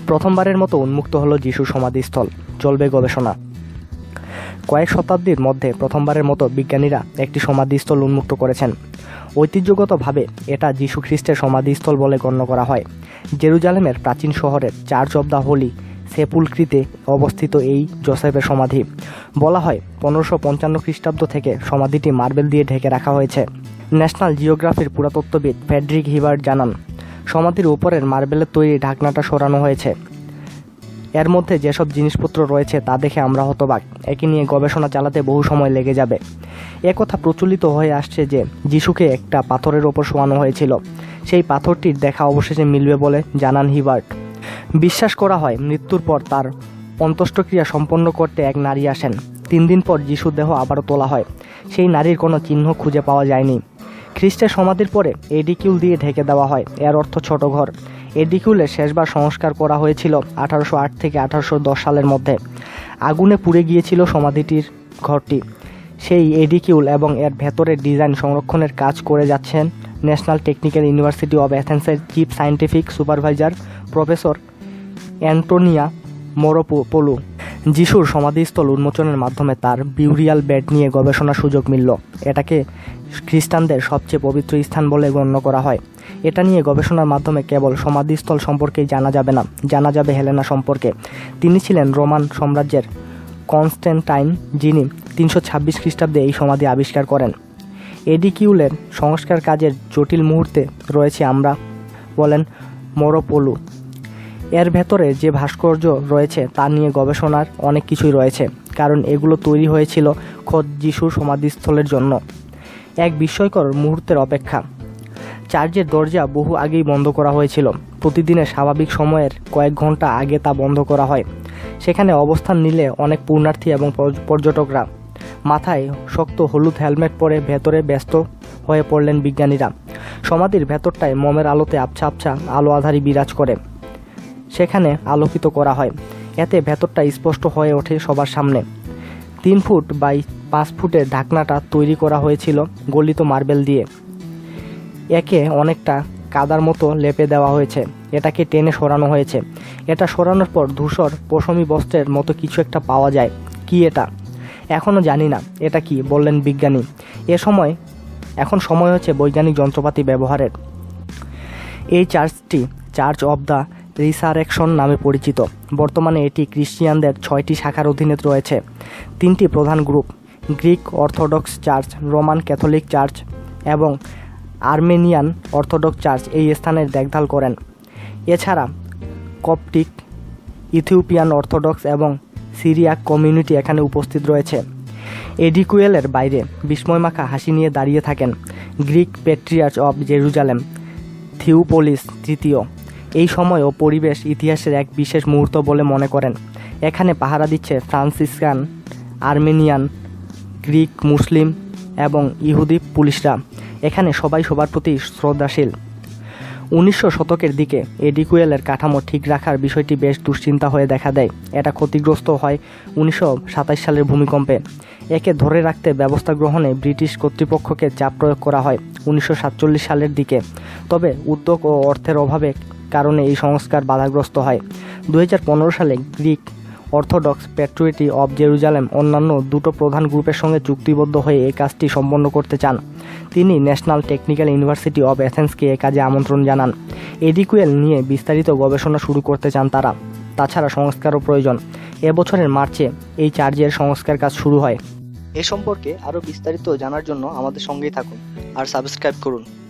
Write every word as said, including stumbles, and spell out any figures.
প্রথমবারের মতো উন্মুক্ত হলো যিশুর সমাধিস্থল, চলবে গবেষণা। কয়েক শতাব্দীর মধ্যে প্রথমবারের মতো বিজ্ঞানীরা একটি সমাধিস্থল উন্মুক্ত করেছেন। ঐতিহ্যগতভাবে এটা যীশু খ্রিস্টের সমাধিস্থল বলে গণ্য করা হয়। জেরুজালেমের প্রাচীন শহরের চার্চ অব দ্য হোলি সেপুলক্রিতে অবস্থিত এই জোসেফের সমাধি। বলা হয় পনেরোশো পঞ্চান্ন খ্রিস্টাব্দ থেকে সমাধিটি মার্বেল দিয়ে ঢেকে রাখা হয়েছে। ন্যাশনাল জিওগ্রাফির পুরাতত্ত্ববিদ ফ্রেডরিক হিবার্ট জানান, সমাধির উপরের মার্বেলের তৈরি ঢাকনাটা সরানো হয়েছে। এর মধ্যে যেসব জিনিসপত্র রয়েছে তা দেখে আমরা হতবাক। একে নিয়ে গবেষণা চালাতে বহু সময় লেগে যাবে। একথা প্রচলিত হয়ে আসছে যে যিশুকে একটা পাথরের ওপর শোয়ানো হয়েছিল। সেই পাথরটির দেখা অবশেষে মিলবে বলে জানান হিবার্ট। বিশ্বাস করা হয় মৃত্যুর পর তার অন্ত্যেষ্টিক্রিয়া সম্পন্ন করতে এক নারী আসেন। তিন দিন পর যিশুর দেহ আবারও তোলা হয়। সেই নারীর কোনো চিহ্ন খুঁজে পাওয়া যায়নি। খ্রিস্টের সমাধির পরে এডিকিউল দিয়ে ঢেকে দেওয়া হয়, এর অর্থ ছোট ঘর। এডিকিউলের শেষবার সংস্কার করা হয়েছিল আঠারোশো আট থেকে আঠারোশো দশ সালের মধ্যে। আগুনে পুড়ে গিয়েছিল সমাধিটির ঘরটি। সেই এডিকিউল এবং এর ভেতরের ডিজাইন সংরক্ষণের কাজ করে যাচ্ছেন ন্যাশনাল টেকনিক্যাল ইউনিভার্সিটি অব অ্যাথেন্সের chief scientific supervisor professor Antonia Moropoulou. যিশুর সমাধিস্থল উন্মোচনের মাধ্যমে তার বিউরিয়াল বেড নিয়ে গবেষণার সুযোগ মিলল। এটাকে খ্রিস্টানদের সবচেয়ে পবিত্র স্থান বলে গণ্য করা হয়। এটা নিয়ে গবেষণার মাধ্যমে কেবল সমাধিস্থল সম্পর্কেই জানা যাবে না, জানা যাবে হেলেনা সম্পর্কে। তিনি ছিলেন রোমান সাম্রাজ্যের কনস্ট্যান্টাইন, যিনি তিনশো ছাব্বিশ খ্রিস্টাব্দে এই সমাধি আবিষ্কার করেন। এডিকিউলের সংস্কার কাজের জটিল মুহূর্তে রয়েছে আমরা, বলেন মোরোপোলু। এর ভেতরে যে ভাস্কর্য রয়েছে তা নিয়ে গবেষণার অনেক কিছুই রয়েছে, কারণ এগুলো তৈরি হয়েছিল খোদ যিশুর সমাধিস্থলের জন্য। এক বিস্ময়কর মুহূর্তের অপেক্ষা। চার্চের দরজা বহু আগেই বন্ধ করা হয়েছিল। প্রতিদিনের স্বাভাবিক সময়ের কয়েক ঘন্টা আগে তা বন্ধ করা হয়। সেখানে অবস্থান নিলে অনেক পুণ্যার্থী এবং পর্যটকরা। মাথায় শক্ত হলুদ হেলমেট পরে ভেতরে ব্যস্ত হয়ে পড়লেন বিজ্ঞানীরা। সমাধির ভেতরটায় মোমের আলোতে আবছা আবছা আলো আধারি বিরাজ করে। সেখানে আলোকিত করা হয়, এতে ভেতরটা স্পষ্ট হয়ে ওঠে সবার সামনে। তিন ফুট বাই পাঁচ ফুটের ঢাকনাটা তৈরি করা হয়েছিল গলিত মার্বেল দিয়ে। একে অনেকটা কাদার মতো লেপে দেওয়া হয়েছে। এটাকে টেনে সরানো হয়েছে। এটা সরানোর পর ধূসর পশমি বস্ত্রের মতো কিছু একটা পাওয়া যায়। কি এটা? এখনও জানি না এটা কি, বললেন বিজ্ঞানী। এ সময় এখন সময় হচ্ছে বৈজ্ঞানিক যন্ত্রপাতি ব্যবহারের। এই চার্চটি চার্চ অব দ্য রিসারেকশন নামে পরিচিত। বর্তমানে এটি খ্রিস্টিয়ানদের ছয়টি শাখার অধীনে রয়েছে। তিনটি প্রধান group, Greek Orthodox church, Roman Catholic church এবং আর্মেনিয়ান অর্থোডক্স চার্চ এই স্থানের দেখভাল করেন। এছাড়া কপটিক, ইথিওপিয়ান অর্থোডক্স এবং সিরিয়াক কমিউনিটি এখানে উপস্থিত রয়েছে। এডিকিউলের বাইরে বিস্ময়মাখা হাসি নিয়ে দাঁড়িয়ে থাকেন Greek patriarch of Jerusalem Theophilos তৃতীয়। এই সময় ও পরিবেশ ইতিহাসের এক বিশেষ মুহূর্ত বলে মনে করেন। এখানে পাহারা দিচ্ছে ফ্রান্সিসকান, আর্মেনিয়ান, গ্রিক, মুসলিম এবং ইহুদি পুলিশরা। এখানে সবাই সবার প্রতি শ্রদ্ধাশীল। উনিশশো শতকের দিকে এডিকিউলের কাঠামো ঠিক রাখার বিষয়টি বেশ দুশ্চিন্তা হয়ে দেখা দেয়। এটা ক্ষতিগ্রস্ত হয় উনিশশো সাতাশ সালের ভূমিকম্পে। একে ধরে রাখতে ব্যবস্থা গ্রহণে ব্রিটিশ কর্তৃপক্ষকে চাপ প্রয়োগ করা হয় উনিশশো সাতচল্লিশ সালের দিকে। তবে উদ্যোগ ও অর্থের অভাবে কারণে এই সংস্কার বাধাগ্রস্ত হয়। দু হাজার পনেরো সালে Greek Orthodox patriarchate of Jerusalem অন্যান্য দুটো প্রধান গ্রুপের সঙ্গে চুক্তিবদ্ধ হয়ে এই কাজটি সম্পন্ন করতে চান। তিনি ন্যাশনাল টেকনিক্যাল ইউনিভার্সিটি অব অ্যাথেন্সকে এ কাজে আমন্ত্রণ জানান। এডিকিউল নিয়ে বিস্তারিত গবেষণা শুরু করতে চান তারা। তাছাড়া সংস্কারও প্রয়োজন। এবছরের মার্চে এই চার্চের সংস্কার কাজ শুরু হয়। এ সম্পর্কে আরও বিস্তারিত জানার জন্য আমাদের সঙ্গেই থাকুন আর সাবস্ক্রাইব করুন।